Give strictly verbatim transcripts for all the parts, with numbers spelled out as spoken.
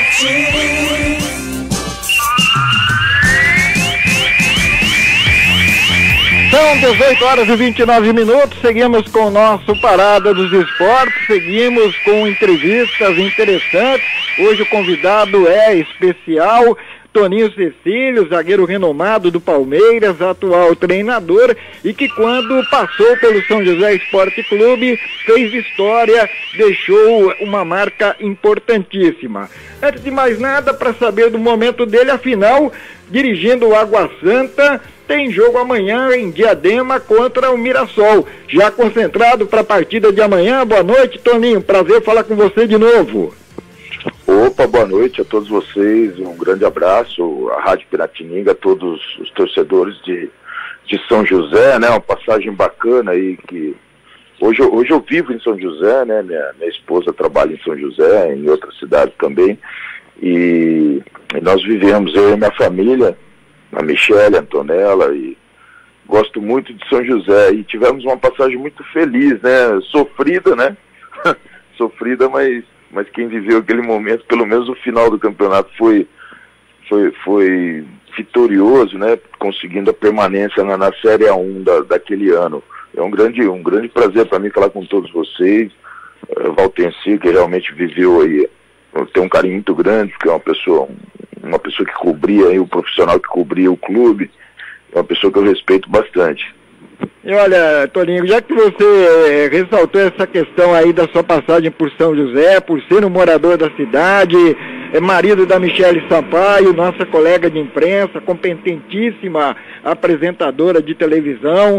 São dezoito horas e vinte e nove minutos, seguimos com o nosso Parada dos Esportes, seguimos com entrevistas interessantes. Hoje o convidado é especial, Toninho Cecílio, zagueiro renomado do Palmeiras, atual treinador, e que quando passou pelo São José Esporte Clube, fez história, deixou uma marca importantíssima. Antes de mais nada, para saber do momento dele, afinal, dirigindo o Água Santa, tem jogo amanhã em Diadema contra o Mirassol. Já concentrado para a partida de amanhã. Boa noite, Toninho. Prazer falar com você de novo. Opa, boa noite a todos vocês. Um grande abraço à Rádio Piratininga, a todos os torcedores de, de São José, né? Uma passagem bacana aí que... Hoje, hoje eu vivo em São José, né? Minha, minha esposa trabalha em São José, em outras cidades também. E, e nós vivemos, eu e minha família, a Michele, a Antonella, e gosto muito de São José, e tivemos uma passagem muito feliz, né, sofrida, né, sofrida, mas, mas quem viveu aquele momento, pelo menos o final do campeonato foi, foi, foi vitorioso, né, conseguindo a permanência na, na Série A um da, daquele ano. É um grande, um grande prazer para mim falar com todos vocês, uh, Valtenci, que realmente viveu aí, tem um carinho muito grande, porque é uma pessoa, uma pessoa que cobria, aí, o profissional que cobria o clube, é uma pessoa que eu respeito bastante. E olha, Toninho, já que você ressaltou essa questão aí da sua passagem por São José, por ser um morador da cidade, é marido da Michele Sampaio, nossa colega de imprensa, competentíssima apresentadora de televisão,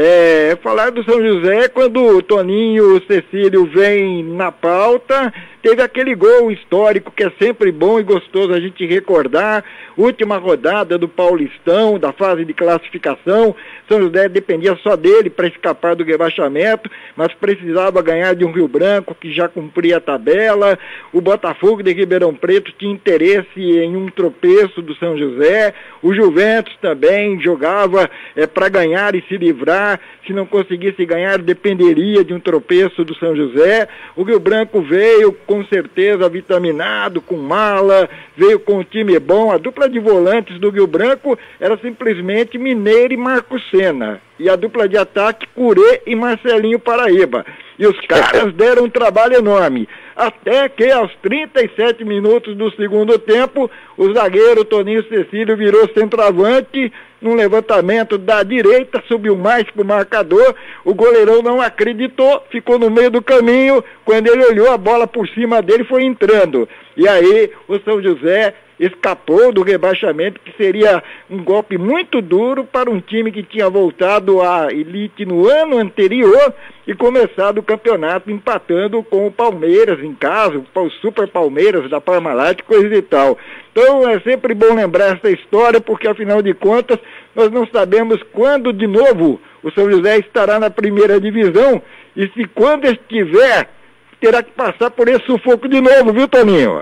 é, falar do São José, quando o Toninho Cecílio vem na pauta, teve aquele gol histórico que é sempre bom e gostoso a gente recordar, última rodada do Paulistão, da fase de classificação. São José dependia só dele para escapar do rebaixamento, mas precisava ganhar de um Rio Branco que já cumpria a tabela. O Botafogo de Ribeirão Preto tinha interesse em um tropeço do São José, o Juventus também jogava é, para ganhar e se livrar, se não conseguisse ganhar dependeria de um tropeço do São José. O Rio Branco veio com certeza vitaminado, com mala, veio com um time bom. A dupla de volantes do Rio Branco era simplesmente Mineiro e Marco Sena, e a dupla de ataque Curê e Marcelinho Paraíba. E os caras deram um trabalho enorme, até que aos trinta e sete minutos do segundo tempo, o zagueiro Toninho Cecílio virou centroavante, num levantamento da direita, subiu mais para o marcador, o goleirão não acreditou, ficou no meio do caminho, quando ele olhou a bola por cima dele foi entrando. E aí o São José escapou do rebaixamento, que seria um golpe muito duro para um time que tinha voltado à elite no ano anterior e começado o campeonato empatando com o Palmeiras em casa, o Super Palmeiras da Parmalat, coisa e tal. Então é sempre bom lembrar essa história, porque afinal de contas nós não sabemos quando de novo o São José estará na primeira divisão, e se quando estiver, terá que passar por esse sufoco de novo, viu, Toninho?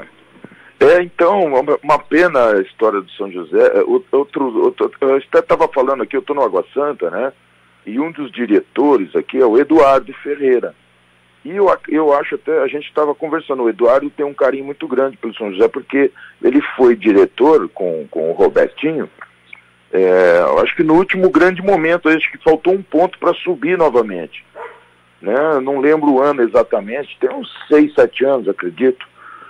É, então, uma pena a história do São José. Outro, outro, eu até estava falando aqui, eu estou no Água Santa, né? E um dos diretores aqui é o Eduardo Ferreira. E eu, eu acho até, a gente estava conversando, o Eduardo tem um carinho muito grande pelo São José, porque ele foi diretor com, com o Robertinho, é, eu acho que no último grande momento, acho que faltou um ponto para subir novamente. Né? Não lembro o ano exatamente, tem uns seis, sete anos, acredito.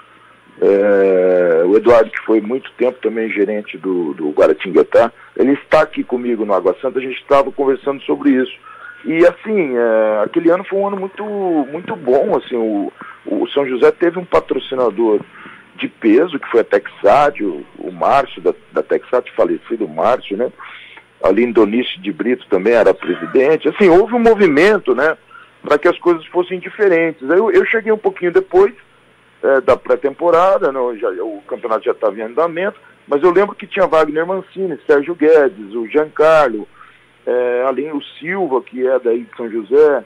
É, o Eduardo, que foi muito tempo também gerente do, do Guaratinguetá, ele está aqui comigo no Água Santa, a gente estava conversando sobre isso. E assim, é, aquele ano foi um ano muito, muito bom, assim, o, o São José teve um patrocinador de peso, que foi a Texad, o, o Márcio da, da Texad, falecido Márcio, né? A Lindonice de Brito também era presidente. Assim, houve um movimento, né, para que as coisas fossem diferentes. Eu, eu cheguei um pouquinho depois, É, da pré-temporada, né, já, o campeonato já estava em andamento, mas eu lembro que tinha Wagner Mancini, Sérgio Guedes, o Giancarlo, é, além o Silva, que é daí de São José,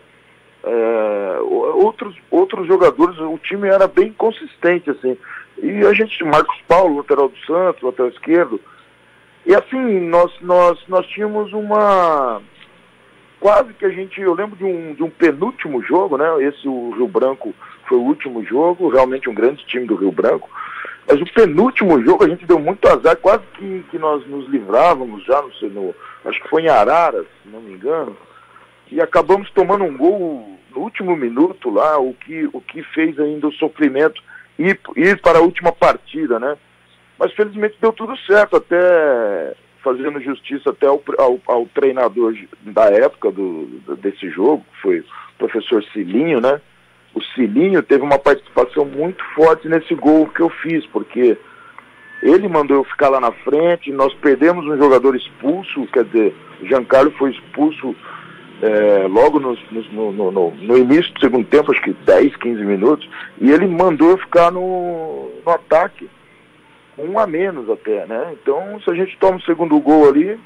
é, outros, outros jogadores, o time era bem consistente, assim, e a gente, Marcos Paulo, lateral do Santos, lateral esquerdo, e assim, nós, nós, nós tínhamos uma... Quase que a gente, eu lembro de um, de um penúltimo jogo, né? Esse, o Rio Branco, foi o último jogo, realmente um grande time do Rio Branco. Mas o penúltimo jogo a gente deu muito azar, quase que, que nós nos livrávamos já, não sei, no, acho que foi em Araras, se não me engano, e acabamos tomando um gol no último minuto lá, o que, o que fez ainda o sofrimento ir, ir para a última partida, né? Mas felizmente deu tudo certo, até fazendo justiça até ao, ao, ao treinador da época do, desse jogo, que foi o professor Cilinho, né? O Cilinho teve uma participação muito forte nesse gol que eu fiz, porque ele mandou eu ficar lá na frente, nós perdemos um jogador expulso, quer dizer, o Giancarlo foi expulso é, logo no, no, no, no, no início do segundo tempo, acho que dez, quinze minutos, e ele mandou eu ficar no, no ataque, um a menos até, né? Então, se a gente toma o segundo gol ali,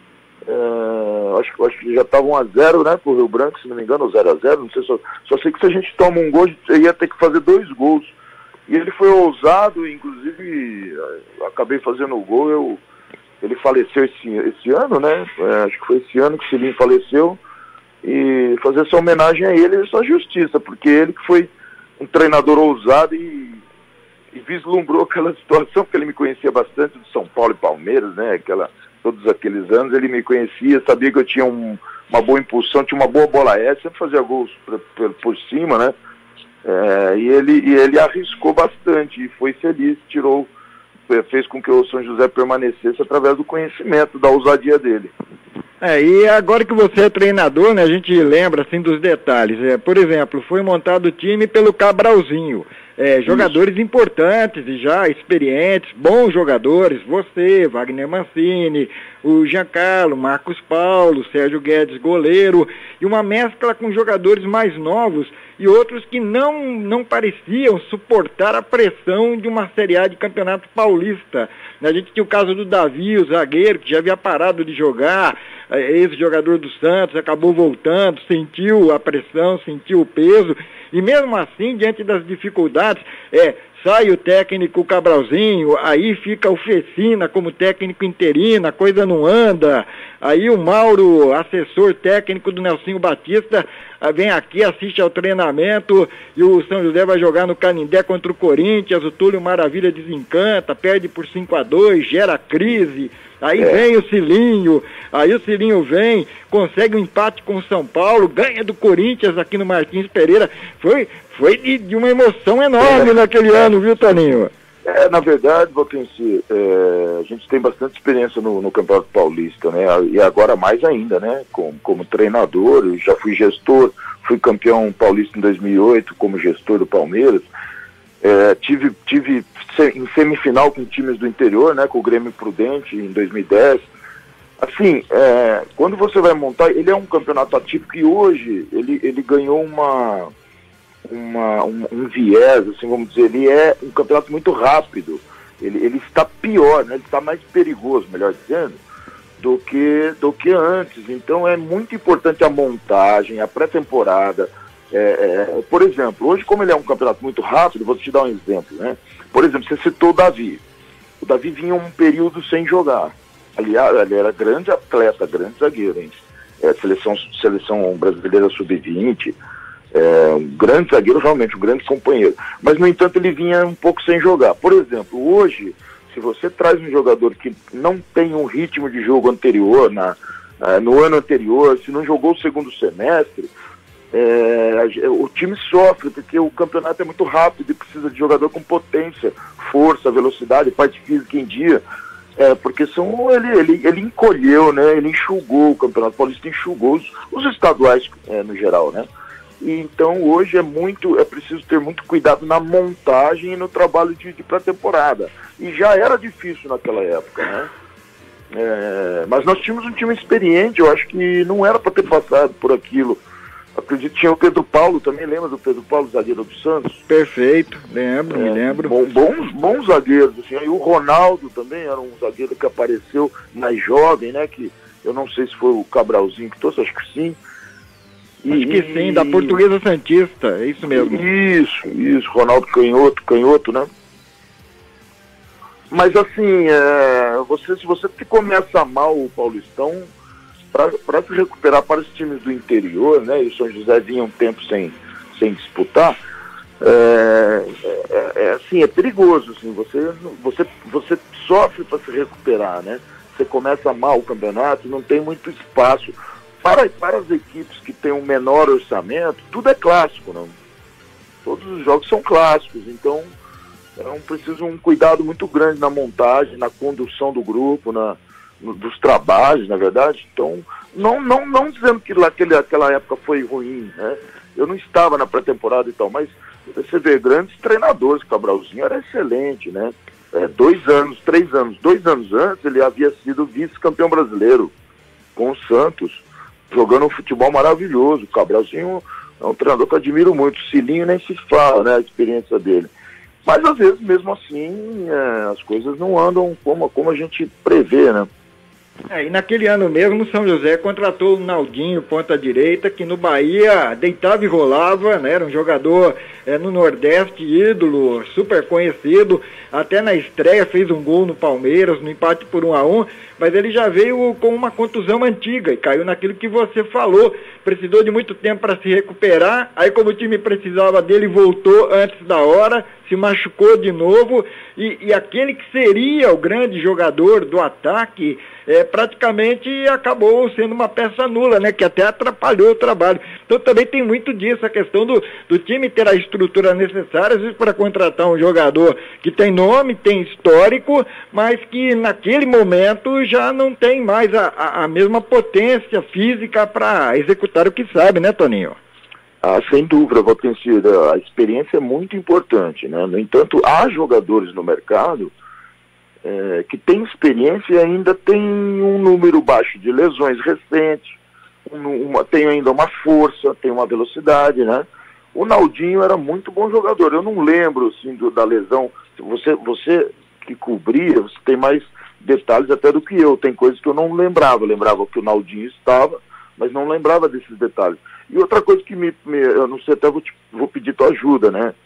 é, acho, acho que já estava um a zero, né, pro Rio Branco, se não me engano, ou zero a zero, não sei, só, só sei que se a gente toma um gol, a gente ia ter que fazer dois gols. E ele foi ousado, inclusive, acabei fazendo o gol, eu, ele faleceu esse, esse ano, né, é, acho que foi esse ano que o Cilinho faleceu, e fazer essa homenagem a ele é só justiça, porque ele que foi um treinador ousado e, e vislumbrou aquela situação, porque ele me conhecia bastante do São Paulo e Palmeiras, né, aquela... todos aqueles anos, ele me conhecia, sabia que eu tinha um, uma boa impulsão, tinha uma boa bola aérea, sempre fazia gols por, por, por cima, né? É, e, ele, e ele arriscou bastante e foi feliz, tirou, fez com que o São José permanecesse através do conhecimento, da ousadia dele. É, e agora que você é treinador, né, a gente lembra assim dos detalhes. É, por exemplo, foi montado o time pelo Cabralzinho. É, jogadores importantes e já experientes, bons jogadores, você, Wagner Mancini, o Giancarlo, Marcos Paulo, Sérgio Guedes, goleiro, e uma mescla com jogadores mais novos e outros que não, não pareciam suportar a pressão de uma Série A de Campeonato Paulista. A gente tinha o caso do Davi, o zagueiro, que já havia parado de jogar, esse jogador do Santos acabou voltando, sentiu a pressão, sentiu o peso, e mesmo assim, diante das dificuldades, é, sai o técnico Cabralzinho, aí fica o Fecina como técnico interino, a coisa não anda, aí o Mauro, assessor técnico do Nelsinho Batista, vem aqui, assiste ao treinamento, e o São José vai jogar no Canindé contra o Corinthians, o Túlio Maravilha desencanta, perde por cinco a dois, gera crise, aí é. vem o Cilinho, aí o Cilinho vem, consegue um empate com o São Paulo, ganha do Corinthians aqui no Martins Pereira, foi, foi de, de uma emoção enorme é. naquele ano, viu, Toninho? É, na verdade, Valquenci, é, a gente tem bastante experiência no, no Campeonato Paulista, né? E agora mais ainda, né? Como, como treinador, eu já fui gestor, fui campeão paulista em dois mil e oito como gestor do Palmeiras. É, tive, tive em semifinal com times do interior, né? Com o Grêmio Prudente em dois mil e dez. Assim, é, quando você vai montar, ele é um campeonato atípico e hoje ele, ele ganhou uma... Uma, um, um viés, assim, vamos dizer, ele é um campeonato muito rápido, ele, ele está pior, né? Ele está mais perigoso, melhor dizendo, do que, do que antes. Então é muito importante a montagem, a pré-temporada. É, é, por exemplo, hoje, como ele é um campeonato muito rápido, vou te dar um exemplo, né? Por exemplo, você citou o Davi. O Davi vinha um período sem jogar. Aliás, ele era grande atleta, grande zagueiro, hein? É, seleção, seleção brasileira sub vinte. É, um grande zagueiro, realmente, um grande companheiro. Mas, no entanto, ele vinha um pouco sem jogar. Por exemplo, hoje, se você traz um jogador que não tem um ritmo de jogo anterior, na, uh, no ano anterior, se não jogou o segundo semestre, é, o time sofre, porque o campeonato é muito rápido e precisa de jogador com potência, força, velocidade, parte física em dia. É, porque são, ele, ele, ele encolheu, né? Ele enxugou, o Campeonato Paulista enxugou os, os estaduais é, no geral, né? E então hoje é muito, é preciso ter muito cuidado na montagem e no trabalho de, de pré-temporada. E já era difícil naquela época, né? É, mas nós tínhamos um time experiente, eu acho que não era para ter passado por aquilo. Acredito que tinha o Pedro Paulo também, lembra do Pedro Paulo, zagueiro do Santos? Perfeito, lembro, é, me lembro. Bom, bons, bons zagueiros, assim. Aí o Ronaldo também era um zagueiro que apareceu mais jovem, né? Que eu não sei se foi o Cabralzinho que trouxe, acho que sim. Acho que sim, da Portuguesa Santista, é isso mesmo. Isso, isso, Ronaldo Canhoto, Canhoto, né? Mas assim, é, você, se você começa mal o Paulistão, para se recuperar para os times do interior, né? E o São José vinha um tempo sem, sem disputar, é, é, é assim, é perigoso, assim, você, você, você sofre para se recuperar, né? Você começa mal o campeonato, não tem muito espaço. Para, para as equipes que têm um menor orçamento, tudo é clássico, não? Todos os jogos são clássicos, então é um, precisa um cuidado muito grande na montagem, na condução do grupo, na, no, dos trabalhos, na verdade. Então, não, não, não dizendo que aquele, aquela época foi ruim, né? Eu não estava na pré-temporada e tal, mas você vê grandes treinadores, o Cabralzinho era excelente, né? É, dois anos, três anos, dois anos antes ele havia sido vice-campeão brasileiro com o Santos, jogando um futebol maravilhoso. O Cabralzinho é um treinador que eu admiro muito. O Cilinho nem se fala, né, a experiência dele. Mas às vezes, mesmo assim, é, as coisas não andam como, como a gente prevê, né? É, e naquele ano mesmo, o São José contratou o Naldinho, ponta direita, que no Bahia deitava e rolava, né? Era um jogador é, no Nordeste, ídolo, super conhecido, até na estreia fez um gol no Palmeiras, no empate por um a um, mas ele já veio com uma contusão antiga e caiu naquilo que você falou, precisou de muito tempo para se recuperar, aí como o time precisava dele, voltou antes da hora, se machucou de novo, e, e aquele que seria o grande jogador do ataque, é, praticamente acabou sendo uma peça nula, né, que até atrapalhou o trabalho. Então também tem muito disso, a questão do, do time ter a estrutura necessária, às vezes para contratar um jogador que tem nome, tem histórico, mas que naquele momento já não tem mais a, a, a mesma potência física para executar o que sabe, né, Toninho? Ah, sem dúvida, Valtencir, a experiência é muito importante, né? No entanto, há jogadores no mercado é, que têm experiência e ainda tem um número baixo de lesões recentes, um, uma, tem ainda uma força, tem uma velocidade, né? O Naldinho era muito bom jogador, eu não lembro, assim, do, da lesão, você, você que cobria, você tem mais detalhes até do que eu, tem coisas que eu não lembrava, eu lembrava que o Naldinho estava, mas não lembrava desses detalhes. E outra coisa que me, me eu não sei, até vou, te, vou pedir tua ajuda, né?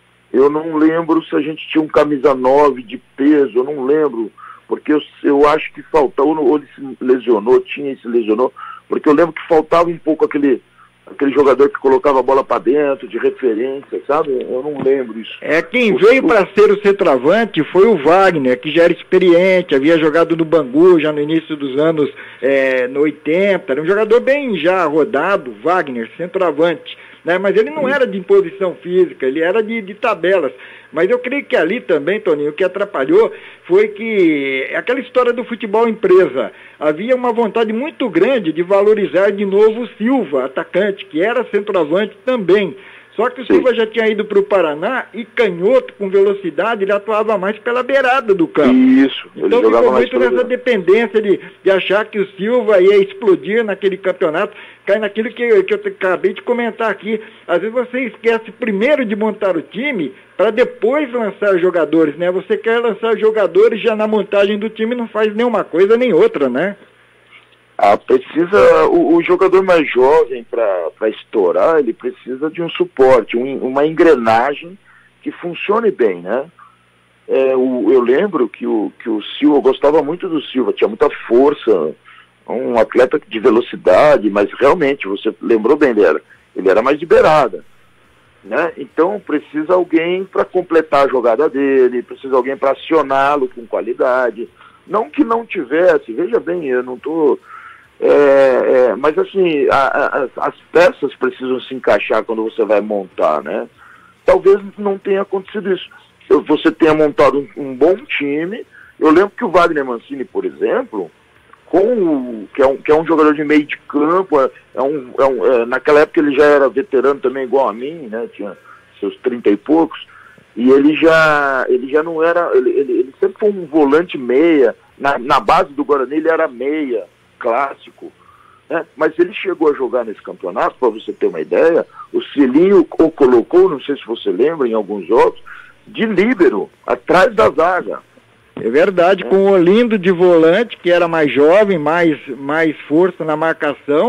Eu não lembro se a gente tinha um camisa nove de peso, eu não lembro, porque eu, eu acho que faltava, ou ele se lesionou, tinha e se lesionou, porque eu lembro que faltava um pouco aquele, aquele jogador que colocava a bola para dentro, de referência, sabe? Eu não lembro isso. É, quem o, veio para ser o centroavante foi o Wagner, que já era experiente, havia jogado no Bangu já no início dos anos é, no oitenta, era um jogador bem já rodado, Wagner, centroavante, né? Mas ele não era de imposição física, ele era de, de tabelas. Mas eu creio que ali também, Toninho, o que atrapalhou foi que aquela história do futebol empresa, havia uma vontade muito grande de valorizar de novo o Silva, atacante, que era centroavante também. Só que o Silva já tinha ido para o Paraná e canhoto com velocidade, ele atuava mais pela beirada do campo. Isso. Então ficou muito nessa dependência de, de achar que o Silva ia explodir naquele campeonato, cai naquilo que, que eu acabei de comentar aqui. Às vezes você esquece primeiro de montar o time para depois lançar jogadores, né? Você quer lançar jogadores já na montagem do time, não faz nenhuma coisa nem outra, né? Ah, precisa, o, o jogador mais jovem para estourar, ele precisa de um suporte, um, uma engrenagem que funcione bem, né? É, o, eu lembro que o, que o Silva, eu gostava muito do Silva, tinha muita força, um atleta de velocidade, mas realmente, você lembrou bem dele, ele era mais de beirada, né? Então precisa alguém para completar a jogada dele, precisa alguém para acioná-lo com qualidade, não que não tivesse, veja bem, eu não estou... É, é, mas assim, a, a, as peças precisam se encaixar quando você vai montar, né? Talvez não tenha acontecido isso. Você tenha montado um, um bom time. Eu lembro que o Wagner Mancini, por exemplo, com o, que, é um, que é um jogador de meio de campo, é, é um, é um, é, naquela época ele já era veterano também igual a mim, né? Tinha seus trinta e poucos, e ele já, ele já não era, ele, ele, ele sempre foi um volante meia, na, na base do Guarani ele era meia, clássico, né? Mas ele chegou a jogar nesse campeonato, para você ter uma ideia, o Cilinho o colocou, não sei se você lembra, em alguns jogos, de líbero, atrás da zaga. É verdade, é. Com o Olindo de volante, que era mais jovem, mais, mais força na marcação,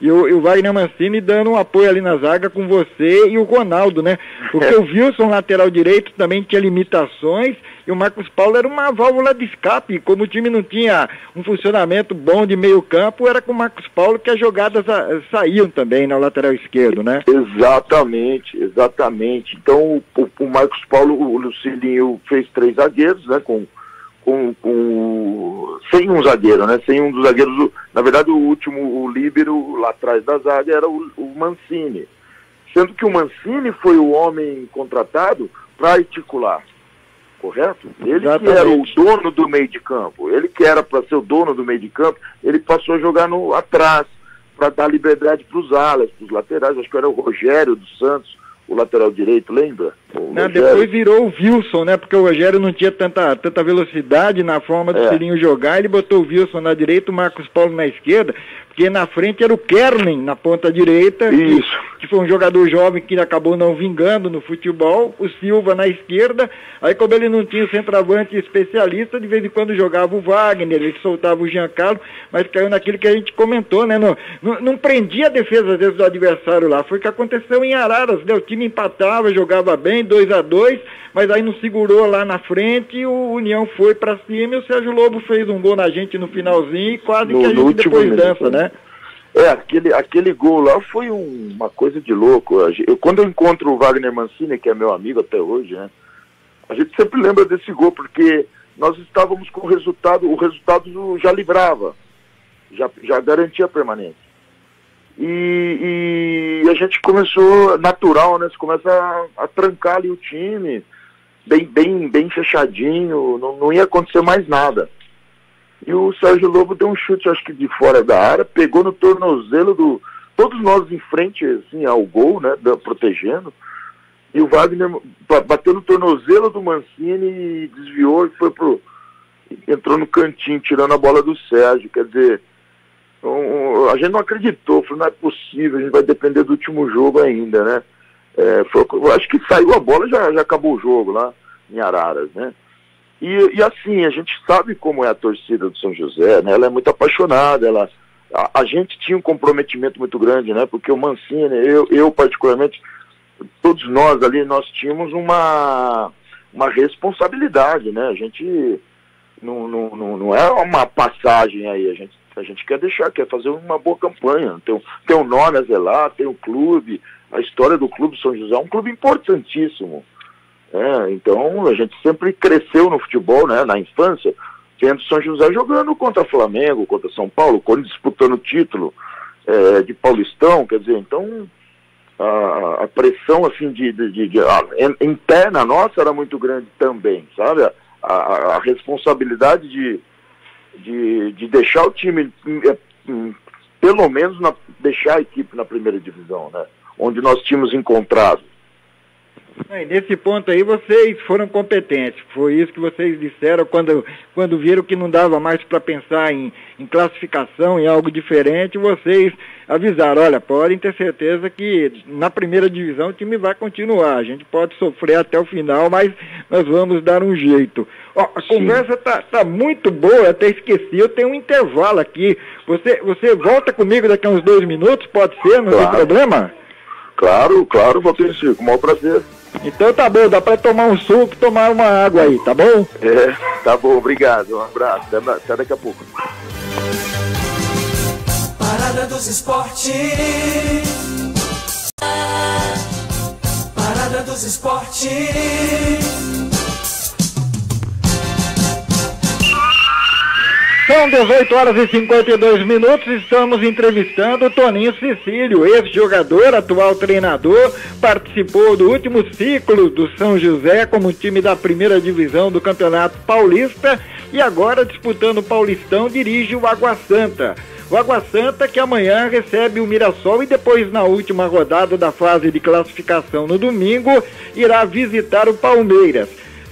E o, e o Wagner Mancini dando um apoio ali na zaga com você e o Ronaldo, né? Porque é. o Wilson, lateral direito, também tinha limitações, e o Marcos Paulo era uma válvula de escape. Como o time não tinha um funcionamento bom de meio campo, era com o Marcos Paulo que as jogadas a, saíam também no lateral esquerdo, né? Exatamente, exatamente. Então o, o Marcos Paulo, o Lucilinho fez três zagueiros, né? Com, com, com sem um zagueiro, né? Sem um dos zagueiros, na verdade o último, o líbero lá atrás da zaga era o, o Mancini. Sendo que o Mancini foi o homem contratado para articular. Correto? Ele Exatamente. que era o dono do meio de campo, ele que era para ser o dono do meio de campo, ele passou a jogar no, atrás, para dar liberdade para os alas, para os laterais. Acho que era o Rogério dos Santos, o lateral direito, lembra? Não, depois virou o Wilson, né? Porque o Rogério não tinha tanta, tanta velocidade na forma do é. Cilinho jogar, ele botou o Wilson na direita, o Marcos Paulo na esquerda, porque na frente era o Kernen na ponta direita, Isso. Que, que foi um jogador jovem que acabou não vingando no futebol, o Silva na esquerda, aí como ele não tinha o centroavante especialista, de vez em quando jogava o Wagner, ele soltava o Giancarlo, mas caiu naquilo que a gente comentou, né? Não, não, não prendia a defesa às vezes do adversário lá, foi o que aconteceu em Araras, né? O time empatava, jogava bem, dois a dois, mas aí não segurou lá na frente, e o União foi pra cima e o Sérgio Lobo fez um gol na gente no finalzinho e quase no, que a gente depois minuto. dança, né? É, aquele, aquele gol lá foi um, uma coisa de louco. Eu, quando eu encontro o Wagner Mancini, que é meu amigo até hoje, né? A gente sempre lembra desse gol, porque nós estávamos com o resultado, o resultado já livrava, já, já garantia a permanência. E, e a gente começou, natural, né? Você começa a, a trancar ali o time, bem, bem, bem fechadinho, não, não ia acontecer mais nada. E o Sérgio Lobo deu um chute, acho que de fora da área, pegou no tornozelo do... Todos nós em frente, assim, ao gol, né, da, protegendo. E o Wagner bateu no tornozelo do Mancini e desviou e foi pro... Entrou no cantinho, tirando a bola do Sérgio. Quer dizer, um, a gente não acreditou, falou, não é possível, a gente vai depender do último jogo ainda, né? É, foi, acho que saiu a bola, já, já acabou o jogo lá em Araras, né? E, e assim, a gente sabe como é a torcida do São José, né? Ela é muito apaixonada, ela, a, a gente tinha um comprometimento muito grande, né? Porque o Mancini, eu, eu particularmente, todos nós ali, nós tínhamos uma, uma responsabilidade, né? A gente não, não, não, não é uma passagem aí, a gente, a gente quer deixar, quer fazer uma boa campanha, tem, tem um nome a zelar, tem um clube, a história do clube São José é um clube importantíssimo. É, então a gente sempre cresceu no futebol, né, na infância, vendo São José jogando contra Flamengo, contra São Paulo, quando disputando o título é, de Paulistão, quer dizer, então a, a pressão assim de, de, de, de a, interna nossa era muito grande também, sabe? A, a, a responsabilidade de, de, de deixar o time, pelo menos na, deixar a equipe na primeira divisão, né, onde nós tínhamos encontrado. E nesse ponto aí vocês foram competentes, foi isso que vocês disseram quando, quando viram que não dava mais para pensar em, em classificação, em algo diferente, vocês avisaram, olha, podem ter certeza que na primeira divisão o time vai continuar, a gente pode sofrer até o final, mas nós vamos dar um jeito. Ó, a Sim. conversa tá, tá muito boa, eu até esqueci, eu tenho um intervalo aqui, você, você volta comigo daqui a uns dois minutos, pode ser, não claro. tem problema? Claro, claro, vou ter sim, com o maior prazer. Então tá bom, dá pra tomar um suco e tomar uma água aí, tá bom? É, tá bom, obrigado, um abraço, até, até daqui a pouco. Parada dos Esportes. Parada dos Esportes. São dezoito horas e cinquenta e dois minutos, estamos entrevistando o Toninho Cecílio, ex-jogador, atual treinador, participou do último ciclo do São José como time da primeira divisão do Campeonato Paulista e agora disputando o Paulistão dirige o Água Santa. O Água Santa que amanhã recebe o Mirassol e depois na última rodada da fase de classificação no domingo irá visitar o Palmeiras.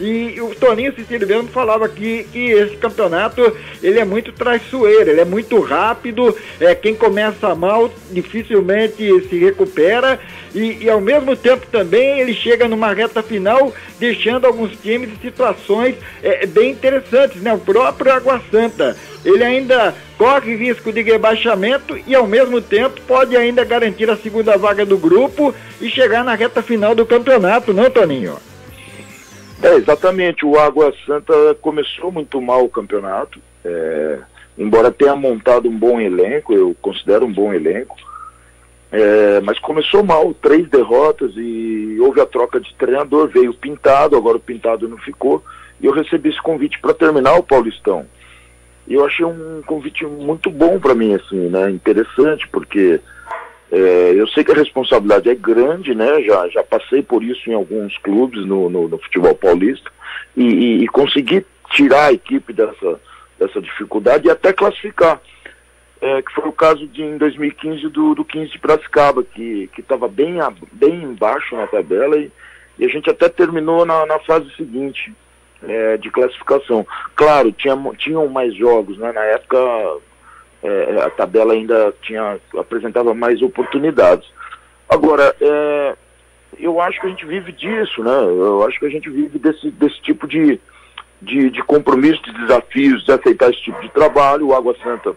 E o Toninho Siciliano falava que, que esse campeonato ele é muito traiçoeiro, ele é muito rápido, é, quem começa mal dificilmente se recupera e, e ao mesmo tempo também ele chega numa reta final deixando alguns times em situações é, bem interessantes, né? O próprio Água Santa, ele ainda corre risco de rebaixamento e ao mesmo tempo pode ainda garantir a segunda vaga do grupo e chegar na reta final do campeonato, não, Toninho? É, exatamente, o Água Santa começou muito mal o campeonato, é, embora tenha montado um bom elenco, eu considero um bom elenco, é, mas começou mal, três derrotas e houve a troca de treinador, veio o Pintado, agora o Pintado não ficou, e eu recebi esse convite para terminar o Paulistão. E eu achei um convite muito bom para mim, assim, né, interessante, porque é, eu sei que a responsabilidade é grande, né, já, já passei por isso em alguns clubes no, no, no futebol paulista, e, e, e consegui tirar a equipe dessa, dessa dificuldade e até classificar, é, que foi o caso de, em dois mil e quinze do, do quinze de Piracicaba, que estava bem, bem embaixo na tabela e, e a gente até terminou na, na fase seguinte. É, de classificação. Claro, tinha, tinham mais jogos, né? Na época é, a tabela ainda tinha, apresentava mais oportunidades. Agora, é, eu acho que a gente vive disso, né? Eu acho que a gente vive desse, desse tipo de, de, de compromisso, de desafios, de aceitar esse tipo de trabalho. O Água Santa,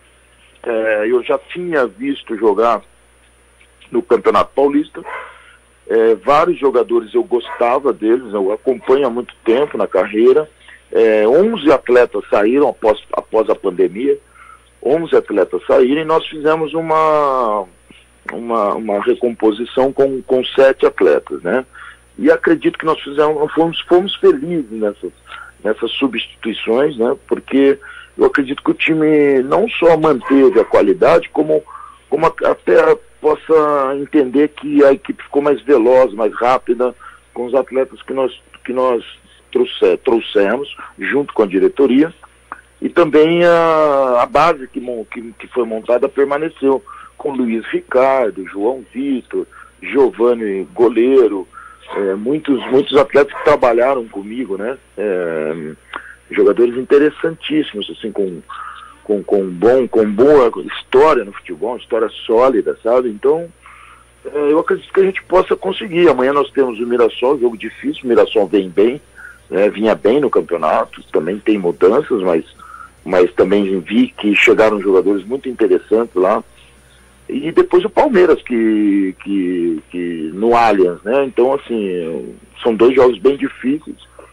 é, eu já tinha visto jogar no Campeonato Paulista. É, vários jogadores eu gostava deles, eu acompanho há muito tempo na carreira. É, onze atletas saíram após, após a pandemia, onze atletas saíram e nós fizemos uma, uma, uma recomposição com, com sete atletas, né? E acredito que nós fizemos, fomos, fomos felizes nessas, nessas substituições, né? Porque eu acredito que o time não só manteve a qualidade, como, como até possa entender que a equipe ficou mais veloz, mais rápida, com os atletas que nós, que nós trouxe, trouxemos, junto com a diretoria, e também a, a base que, que, que foi montada permaneceu, com Luiz Ricardo, João Vitor, Giovanni goleiro, é, muitos, muitos atletas que trabalharam comigo, né? É, jogadores interessantíssimos, assim, com Com, com, bom, com boa história no futebol, história sólida, sabe? Então, é, eu acredito que a gente possa conseguir. Amanhã nós temos o Mirassol, jogo difícil, o Mirassol vem bem, né, vinha bem no campeonato, também tem mudanças, mas, mas também vi que chegaram jogadores muito interessantes lá. E depois o Palmeiras, que, que, que no Allianz, né? Então, assim, são dois jogos bem difíceis,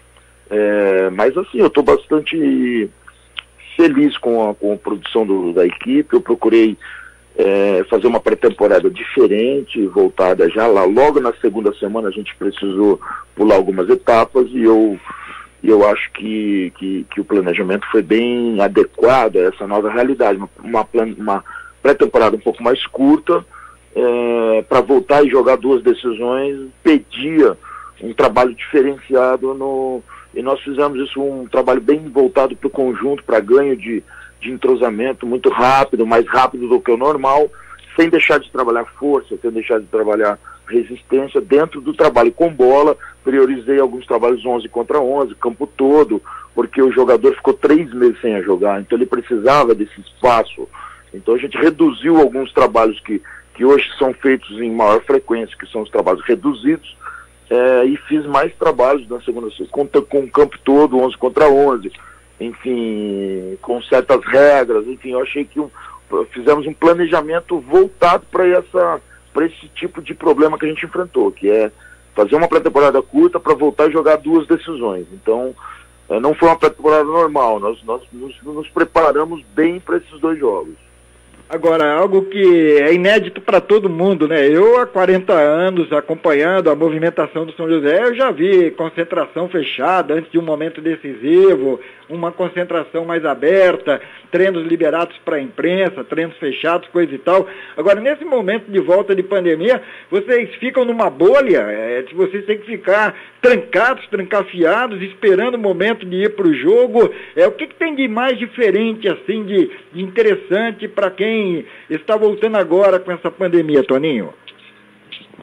é, mas assim, eu estou bastante feliz com a, com a produção do, da equipe. Eu procurei é, fazer uma pré-temporada diferente, voltada já lá. Logo na segunda semana a gente precisou pular algumas etapas e eu, eu acho que, que, que o planejamento foi bem adequado a essa nova realidade. Uma, uma, uma pré-temporada um pouco mais curta, é, para voltar e jogar duas decisões, pedia um trabalho diferenciado no... E nós fizemos isso, um trabalho bem voltado para o conjunto, para ganho de, de entrosamento muito rápido, mais rápido do que o normal, sem deixar de trabalhar força, sem deixar de trabalhar resistência, dentro do trabalho com bola. Priorizei alguns trabalhos onze contra onze, campo todo, porque o jogador ficou três meses sem jogar, então ele precisava desse espaço. Então a gente reduziu alguns trabalhos que, que hoje são feitos em maior frequência, que são os trabalhos reduzidos, É, e fiz mais trabalhos na segunda com, com o campo todo, onze contra onze, enfim, com certas regras, enfim, eu achei que um, fizemos um planejamento voltado para essa, para esse tipo de problema que a gente enfrentou, que é fazer uma pré-temporada curta para voltar a jogar duas decisões. Então, é, não foi uma pré-temporada normal, nós, nós nos, nos preparamos bem para esses dois jogos. Agora, algo que é inédito para todo mundo, né? Eu, há quarenta anos, acompanhando a movimentação do São José, eu já vi concentração fechada antes de um momento decisivo, uma concentração mais aberta, treinos liberados para a imprensa, treinos fechados, coisa e tal. Agora, nesse momento de volta de pandemia, vocês ficam numa bolha, é, vocês têm que ficar trancados, trancafiados, esperando o momento de ir para o jogo. É, o que, que tem de mais diferente, assim, de, de interessante para quem está voltando agora com essa pandemia, Toninho?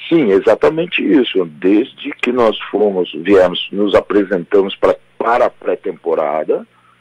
Sim, exatamente isso. Desde que nós fomos, viemos, nos apresentamos pra, para a pré-temporada,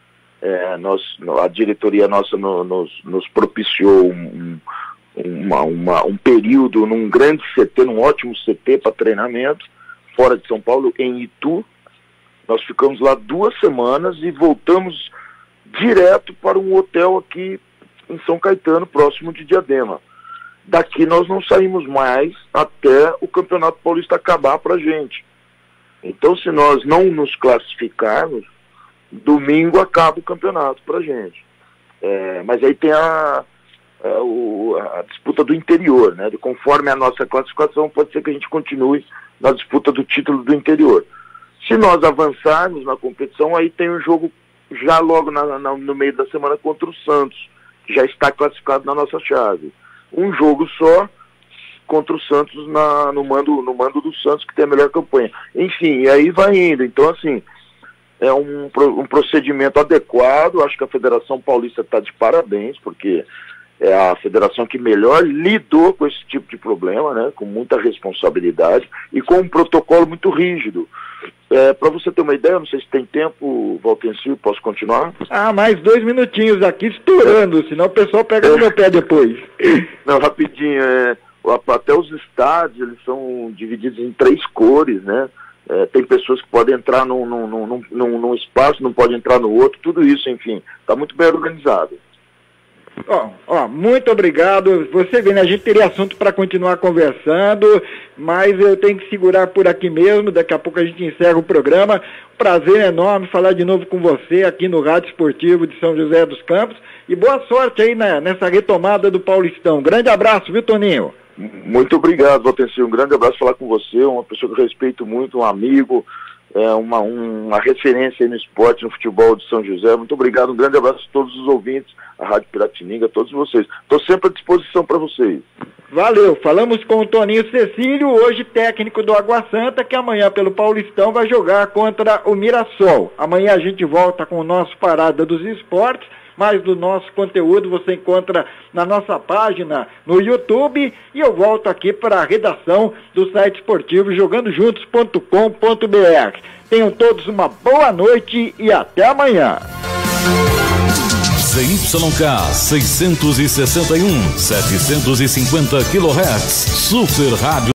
é, nós, a diretoria nossa no, nos, nos propiciou um, uma, uma, um período num grande C T, num ótimo C T para treinamento, fora de São Paulo, em Itu. Nós ficamos lá duas semanas e voltamos direto para um hotel aqui em São Caetano, próximo de Diadema. Daqui nós não saímos mais até o Campeonato Paulista acabar para a gente. Então, se nós não nos classificarmos, domingo acaba o campeonato para a gente. É, mas aí tem a, a, o, a disputa do interior, né? De, conforme a nossa classificação, pode ser que a gente continue na disputa do título do interior. Se nós avançarmos na competição, aí tem um jogo já logo na, na, no meio da semana contra o Santos, que já está classificado na nossa chave. Um jogo só contra o Santos na, no, mando, no mando do Santos, que tem a melhor campanha. Enfim, e aí vai indo. Então, assim, é um, um procedimento adequado. Acho que a Federação Paulista está de parabéns, porque é a federação que melhor lidou com esse tipo de problema, né, com muita responsabilidade e com um protocolo muito rígido. É, para você ter uma ideia, não sei se tem tempo, Valtencil, posso continuar? Ah, mais dois minutinhos aqui estourando, é. Senão o pessoal pega é. no meu pé depois. Não, rapidinho, é, até os estádios, eles são divididos em três cores, né? É, tem pessoas que podem entrar num, num, num, num, num espaço, não podem entrar no outro, tudo isso, enfim, está muito bem organizado. Ó, ó, muito obrigado. Você vê, né, a gente teria assunto para continuar conversando, mas eu tenho que segurar por aqui mesmo. Daqui a pouco a gente encerra o programa. Prazer enorme falar de novo com você aqui no Rádio Esportivo de São José dos Campos. E boa sorte aí, né, nessa retomada do Paulistão. Grande abraço, viu, Toninho? Muito obrigado, Valtencil. Um grande abraço falar com você, uma pessoa que eu respeito muito, um amigo, é uma, um, uma referência aí no esporte, no futebol de São José. Muito obrigado, um grande abraço a todos os ouvintes, a Rádio Piratininga, a todos vocês. Estou sempre à disposição para vocês. Valeu, falamos com o Toninho Cecílio, hoje técnico do Água Santa, que amanhã pelo Paulistão vai jogar contra o Mirassol. Amanhã a gente volta com o nosso Parada dos Esportes. Mais do nosso conteúdo você encontra na nossa página no YouTube e eu volto aqui para a redação do site esportivo jogando juntos ponto com ponto b r. Tenham todos uma boa noite e até amanhã. Z Y K seiscentos e sessenta e um, setecentos e cinquenta quilohertz, Super Rádio.